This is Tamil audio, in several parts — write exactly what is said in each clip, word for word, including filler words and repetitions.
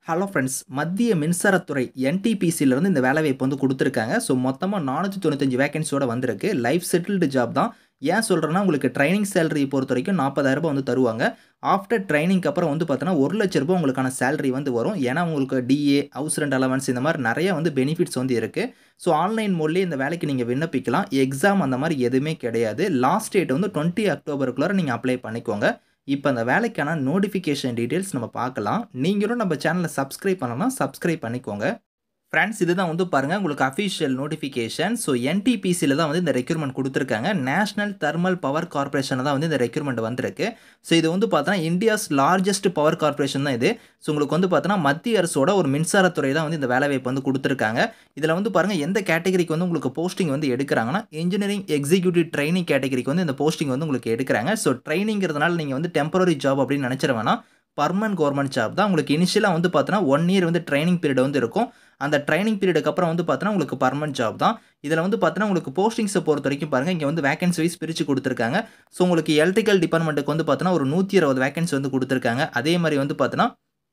ஹலோ ஃப்ரெண்ட்ஸ், மத்திய மின்சாரத்துறை N T P C லேருந்து இந்த வேலைவாய்ப்பு வந்து குடுத்துருக்காங்க. ஸோ மொத்தமா நானூற்று தொண்ணூற்று ஐந்து வேக்கன்ஸியோட வந்திருக்கு. லைஃப் செட்டில்டு ஜாப் தான். ஏன் சொல்றேன்னா, உங்களுக்கு ட்ரெய்னிங் சேலரி பொறுத்தவரைக்கும் ரூ. நாற்பதாயிரம் வந்து தருவாங்க. ஆஃப்டர் ட்ரெய்னிங்க்கு அப்புறம் வந்து பார்த்தீங்கன்னா, ஒரு லட்சம் ரூபாய் உங்களுக்கான சேலரி வந்து வரும். ஏன்னா, உங்களுக்கு D A, house rent allowance இந்த மாரி நெறைய வந்து பெனிஃபிட்ஸ் வந்து இருக்கு. ஸோ ஆன்லைன் மோட்லயே இந்த வேலைக்கு நீங்க விண்ணப்பிக்கலாம். எக்ஸாம் அந்த மாரி எதுவுமே கிடையாது. லாஸ்ட் டேட் வந்து இருபது அக்டோபருக்குள்ளார நீங்க அப்ளை பண்ணிக்கோங்க. இப்ப அந்த வேலைக்கான நோட்டிஃபிகேஷன் டீட்டெயில்ஸ் நம்ம பார்க்கலாம். நீங்களும் நம்ம சேனல சப்ஸ்கிரைப் பண்ணலனா சப்ஸ்கிரைப் பண்ணிக்கோங்க. ஃபிரெண்ட்ஸ், இதுதான் வந்து பாருங்க உங்களுக்கு official notification. So N T P Cல தான் வந்து இந்த ரெக்ரூட்மென்ட் குடுத்துருக்காங்க. நேஷனல் தெர்மல் பவர் கார்ப்பரேஷன்ல தான் வந்து இந்த ரெக்ரூட்மென்ட் வந்திருக்கு. ஸோ இது வந்து பார்த்தீங்கன்னா, இந்தியாஸ் லார்ஜஸ்ட் பவர் கார்ப்பரேஷன் தான் இது. ஸோ உங்களுக்கு வந்து பார்த்தீங்கன்னா, மத்திய அரசோட ஒரு மின்சாரத்துறை தான் வந்து இந்த வேலைவாய்ப்பு வந்து குடுத்துருக்காங்க. இதில வந்து பாருங்க எந்த கேட்டகரிக்கு வந்து உங்களுக்கு போஸ்டிங் வந்து எடுக்குறாங்கன்னா, இன்ஜினியரிங் எக்ஸிக்யூட்டிவ் ட்ரெய்னிங் கேட்டகரிக்கு வந்து இந்த போஸ்டிங் வந்து உங்களுக்கு எடுக்குறாங்க. ஸோ ட்ரெய்னிங்கிறதுனால நீங்க வந்து டெம்பரரி ஜாப் அப்படின்னு நெனைச்சிட வேணாம். பெர்மனன்ட் கவர்ன்மென்ட் ஜாப் தான். உங்களுக்கு இனிஷியலா வந்து பார்த்தீங்கன்னா, ஒரு இயர் வந்து ட்ரெய்னிங் பீரியட் வந்து இருக்கும். அந்த ட்ரெய்னிங் பீரியடுக்கு அப்புறம் வந்து பார்த்தீங்கன்னா, உங்களுக்கு பெர்மனன்ட் ஜாப் தான். இதில வந்து பார்த்தீங்கன்னா, உங்களுக்கு போஸ்டிங்ஸ பொறுத்தவரைக்கும் பாருங்க, இங்க வந்து வேக்கன்சி வைஸ் பிரிச்சு குடுத்துருக்காங்க. ஸோ உங்களுக்கு எலக்ட்ரிக்கல் டிபார்ட்மென்ட்க்கு வந்து பார்த்தீங்கன்னா, ஒரு நூற்று இருபது வேக்கன்சி வந்து குடுத்துருக்காங்க. அதே மாரி வந்து பார்த்தீங்கன்னா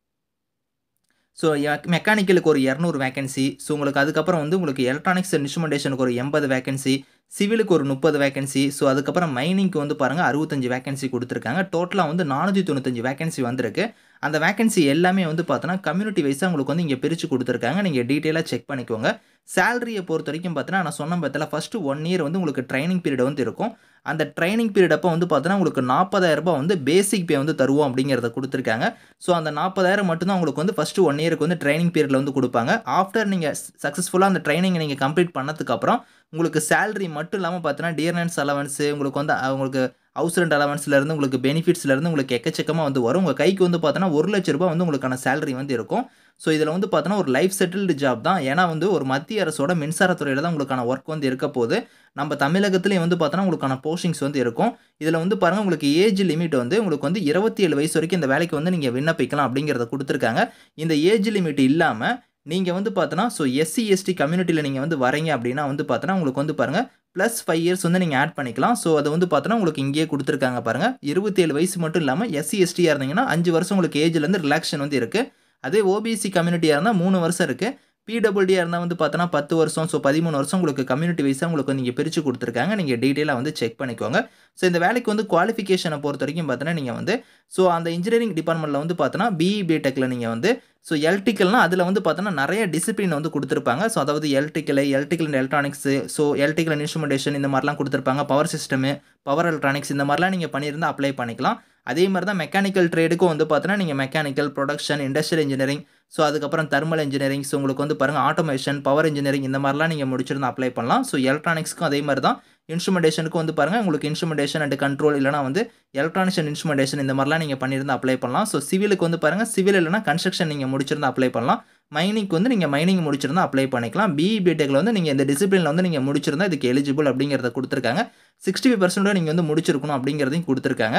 ஸோ எக் மெக்கானிக்கலுக்கு ஒரு இருநூறு வேக்கன்சி. ஸோ உங்களுக்கு அதுக்கப்புறம் வந்து உங்களுக்கு எலக்ட்ரானிக்ஸ் அண்ட் இன்ஸ்ட்ருமென்டேஷனுக்கு ஒரு எண்பது வேக்கன்சி. சிவிலுக்கு ஒரு முப்பது வேக்கன்சி. ஸோ அதுக்கப்புறம் மைனிங்க்கு வந்து பாருங்க அறுபத்தி ஐந்து வேக்கன்சி குடுத்துருக்காங்க. டோட்டலா வந்து நானூற்று தொண்ணூற்று ஐந்து வேக்கன்சி வந்திருக்கு. அந்த வேக்கன்சி எல்லாமே வந்து பார்த்தோன்னா, கம்யூனிட்டி வைஸா உங்களுக்கு வந்து இங்க பிரிச்சு குடுத்துருக்காங்க. நீங்க டீட்டெயிலா செக் பண்ணிக்கோங்க. சேலரிய பொறுத்தவரைக்கும் பார்த்தீங்கன்னா, நான் சொன்னேன் பார்த்தீங்களா, ஃபர்ஸ்ட் ஒரு இயர் வந்து உங்களுக்கு ட்ரெய்னிங் பீரியட் வந்து இருக்கும். அந்த ட்ரெய்னிங் பீரியட் அப்போ வந்து பார்த்தீங்கன்னா, உங்களுக்கு ரூ. நாற்பதாயிரம் வந்து பேசிக் பே வந்து தருவோம் அப்படிங்கிறத குடுத்துருக்காங்க. ஸோ அந்த நாற்பதாயிரம் மட்டும் தான் உங்களுக்கு வந்து ஃபர்ஸ்ட் ஒரு இயருக்கு வந்து ட்ரெய்னிங் பீரியட்ல வந்து குடுப்பாங்க. ஆஃப்டர் நீங்க சக்சஸ்ஃபுல்லா அந்த ட்ரெய்னிங்க நீங்க கம்ப்ளீட் பண்ணதுக்கு அப்புறம், உங்களுக்கு சேலரி மட்டும் இல்லாம பார்த்தீங்கன்னா, டியர்னன்ஸ் அலவன்ஸ் உங்களுக்கு வந்து அ உங்களுக்கு ஹவுஸ் ரெண்ட் அலவன்ஸ்ல இருந்து உங்களுக்கு பெனிஃபிட்ஸ்ல இருந்து உங்களுக்கு எக்கச்சக்கமா வந்து வரும். உங்க கைக்கு வந்து பார்த்தோன்னா, ஒரு லட்சம் ரூபாய் வந்து உங்களுக்கான சேலரி வந்து இருக்கும். ஸோ இதில வந்து பார்த்தோன்னா, ஒரு லைஃப் செட்டில்டு ஜாப் தான். ஏன்னா வந்து ஒரு மத்திய அரசோட மின்சாரத்துறையில தான் உங்களுக்கான வொர்க் வந்து இருக்க போது. நம்ம தமிழகத்திலேயும் வந்து பார்த்தோன்னா, உங்களுக்கான போஸ்டிங்ஸ் வந்து இருக்கும். இதில வந்து பாருங்க உங்களுக்கு ஏஜ் லிமிட் வந்து உங்களுக்கு வந்து இருபத்தி ஏழு வயசு வரைக்கும் இந்த வேலைக்கு வந்து நீங்க விண்ணப்பிக்கலாம் அப்படிங்கிறத குடுத்துருக்காங்க. இந்த ஏஜ் லிமிட் இல்லாம நீங்க வந்து பார்த்தோன்னா, ஸோ எஸ்சி, எஸ்டி கம்யூனிட்டில நீங்க வந்து வரீங்க அப்படின்னா வந்து பார்த்தோன்னா, உங்களுக்கு வந்து பாருங்க பிளஸ் ஐந்து இயர்ஸ் வந்து நீங்க ஆட் பண்ணிக்கலாம். ஸோ அது வந்து பார்த்தோன்னா, உங்களுக்கு இங்கேயே குடுத்துருக்காங்க பாருங்க. இருபத்தி ஏழு வயசு மட்டும் இல்லாம எஸ்சி, எஸ்டியா இருந்தீங்கன்னா ஐந்து வருஷம் உங்களுக்கு ஏஜ்லேருந்து ரிலாக்சேஷன் வந்து இருக்கு. அதே O B C கம்யூனிட்டியா இருந்தா மூன்று வருஷம் இருக்கு. P W D இருந்தா வந்து பார்த்தோன்னா, பத்து வருஷம். ஸோ பதிமூன்று வருஷம் உங்களுக்கு கம்யூனிட்டி வைஸா உங்களுக்கு நீங்க பிரிச்சு குடுத்துருக்காங்க. நீங்க டீட்டெயிலா வந்து செக் பண்ணிக்கோங்க. ஸோ இந்த வேலைக்கு வந்து குவாலிஃபிகேஷன பொறுத்தவரைக்கும் பார்த்தோன்னா, நீங்க வந்து ஸோ அந்த இன்ஜினியரிங் டிபார்ட்மென்ட்ல வந்து பார்த்தோன்னா, B E, B Techல நீங்க வந்து ஸோ எலக்ட்ரிக்கல்னா அதில வந்து பார்த்தோன்னா, நெறைய டிசிப்ளின் வந்து குடுத்துருப்பாங்க. ஸோ அதாவது electrical, electrical and electronics, so electrical and instrumentation இந்த மாரிலாம் குடுத்துருப்பாங்க. பவர் சிஸ்டம், பவர் எலக்ட்ரானிக்ஸ் இந்த மாரிலாம் நீங்க பண்ணியிருந்தா அப்ளை பண்ணிக்கலாம். அதே மாரி தான் மெக்கானிக்கல் ட்ரேடுக்கும் வந்து பார்த்தோன்னா, நீங்க mechanical, production, industrial engineering, so அதுக்கப்புறம் தெர்மல் இன்ஜினியரிங், ஸோ உங்களுக்கு வந்து பாருங்க ஆட்டோமேஷன், பவர் இன்ஜினியரிங் இந்த மாரிலாம் நீங்க முடிச்சிருந்தா அப்ளை பண்ணலாம். ஸோ எலக்ட்ரானிக்ஸ்க்கும் அதே மாரி தான். இன்ஸ்ட்ருமென்டேஷனுக்கும் வந்து பாருங்க உங்களுக்கு இன்ஸ்ட்ருமென்டேஷன் அண்ட் கண்ட்ரோல் இல்லன்னா வந்து எலக்ட்ரானிக்ஸ் அண்ட் இன்ஸ்ட்ருமென்டேஷன் இந்த மாரிலாம் நீங்க பண்ணியிருந்தா அப்ளை பண்ணலாம். ஸோ சிவிலுக்கு வந்து பாருங்க சிவில் இல்லன்னா கன்ஸ்ட்ரக்ஷன் நீங்க முடிச்சிருந்தா அப்ளை பண்ணலாம். மைனிங்க்கு வந்து நீங்க மைனிங் முடிச்சிருந்தா அப்ளை பண்ணிக்கலாம். B E, B Techல வந்து நீங்க இந்த டிசிப்ளின்ல வந்து நீங்க முடிச்சிருந்தா இதுக்கு எலிஜிபிள் அப்படிங்கிறத குடுத்துருக்காங்க. அறுபத்தி ஐந்து சதவீதம் நீங்க வந்து முடிச்சிருக்கணும் அப்படிங்கிறதையும் குடுத்துருக்காங்க.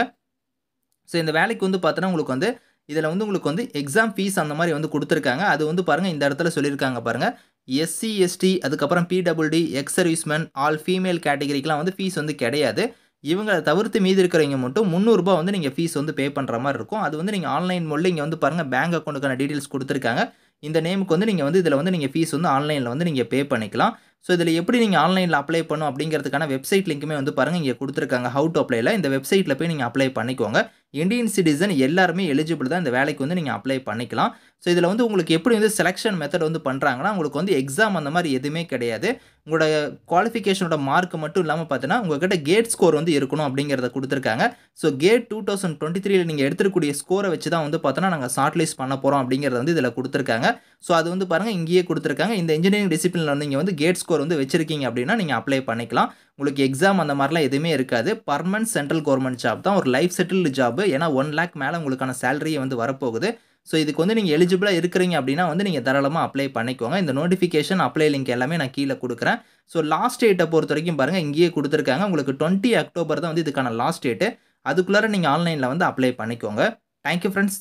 ஸோ இந்த வேலைக்கு வந்து பார்த்தோன்னா, உங்களுக்கு வந்து இதில வந்து உங்களுக்கு வந்து எக்ஸாம் ஃபீஸ் அந்த மாரி வந்து குடுத்துருக்காங்க. அது வந்து பாருங்க இந்த இடத்துல சொல்லியிருக்காங்க பாருங்க. எஸ்சி, எஸ்டி அதுக்கப்புறம் P W D, ex serviceman, all female கேட்டகரிக்குலாம் வந்து ஃபீஸ் வந்து கிடையாது. இவங்கள தவிர்த்து மீதி இருக்கிறவங்க மட்டும் ரூ. முந்நூறு வந்து நீங்க ஃபீஸ் வந்து பே பண்ற மாரி இருக்கும். அது வந்து நீங்க ஆன்லைன் மோட்ல இங்க வந்து பாருங்க பேங்க் அக்கவுண்ட்க்கான டீட்டெயில்ஸ் குடுத்துருக்காங்க. இந்த நேமுக்கு வந்து நீங்க வந்து இதில வந்து நீங்க ஃபீஸ் வந்து ஆன்லைன்ல வந்து நீங்க பே பண்ணிக்கலாம். ஸோ இதில எப்படி நீங்க ஆன்லைன்ல அப்ளை பண்ணணும் அப்படிங்கிறதுக்கான வெப்சைட் லிங்க்குமே வந்து பாருங்க இங்க குடுத்துருக்காங்க. ஹவ் டூ அப்ளைல இந்த வெப்சைட்ல போய் நீங்க அப்ளை பண்ணிக்கோங்க. இந்தியன் சிட்டிசன் எல்லாருமே எலிஜிபிள் தான் இந்த வேலைக்கு வந்து நீங்க அப்ளை பண்ணிக்கலாம். ஸோ இதில வந்து உங்களுக்கு எப்படி வந்து செலக்ஷன் மெத்தட் வந்து பண்றாங்கன்னா, உங்களுக்கு வந்து எக்ஸாம் அந்த மாரி எதுவுமே கிடையாது. உங்களோட குவாலிஃபிகேஷனோட மார்க் மட்டும் இல்லாம பார்த்தீங்கன்னா, உங்ககிட்ட கேட் ஸ்கோர் வந்து இருக்கணும் அப்படிங்கிறத குடுத்துருக்காங்க. ஸோ கேட் இரண்டாயிரத்து இருபத்தி மூன்றுல நீங்க எடுத்திருக்கக்கூடிய ஸ்கோர வச்சு தான் வந்து பார்த்தோன்னா, நாங்க ஷார்ட் லிஸ்ட் பண்ண போறோம் அப்படிங்கிறத வந்து இதில குடுத்துருக்காங்க. ஸோ அது வந்து பாருங்க இங்கேயே குடுத்துருக்காங்க. இந்த இன்ஜினியரிங் டிசிப்ளின்ல வந்து நீங்க வந்து கேட் ஸ்கோர் வந்து வச்சிருக்கீங்க அப்படின்னா, நீங்க அப்ளை பண்ணிக்கலாம். உங்களுக்கு எக்ஸாம் அந்த மாரிலாம் எதுவுமே இருக்காது. பெர்மனன்ட் சென்ட்ரல் கவர்ன்மென்ட் ஜாப் தான். ஒரு லைஃப் செட்டில்டு ஜாப். ஏன்னா ஒரு லாக் மேல உங்களுக்கான சேலரியே வந்து வரப்போகுது. ஸோ இதுக்கு வந்து நீங்க எலிஜிபிளா இருக்கிறீங்க அப்படின்னா வந்து நீங்க தாராளமா அப்ளை பண்ணிக்கோங்க. இந்த நோட்டிஃபிகேஷன், அப்ளை லிங்க் எல்லாமே நான் கீழ குடுக்குறேன். ஸோ லாஸ்ட் டேட்ட பொறுத்தவரைக்கும் பாருங்க இங்கேயே குடுத்துருக்காங்க. உங்களுக்கு இருபது அக்டோபர் தான் வந்து இதுக்கான லாஸ்ட் டேட். அதுக்குள்ளார நீங்க ஆன்லைன்ல வந்து அப்ளை பண்ணிக்கோங்க. Thank you friends.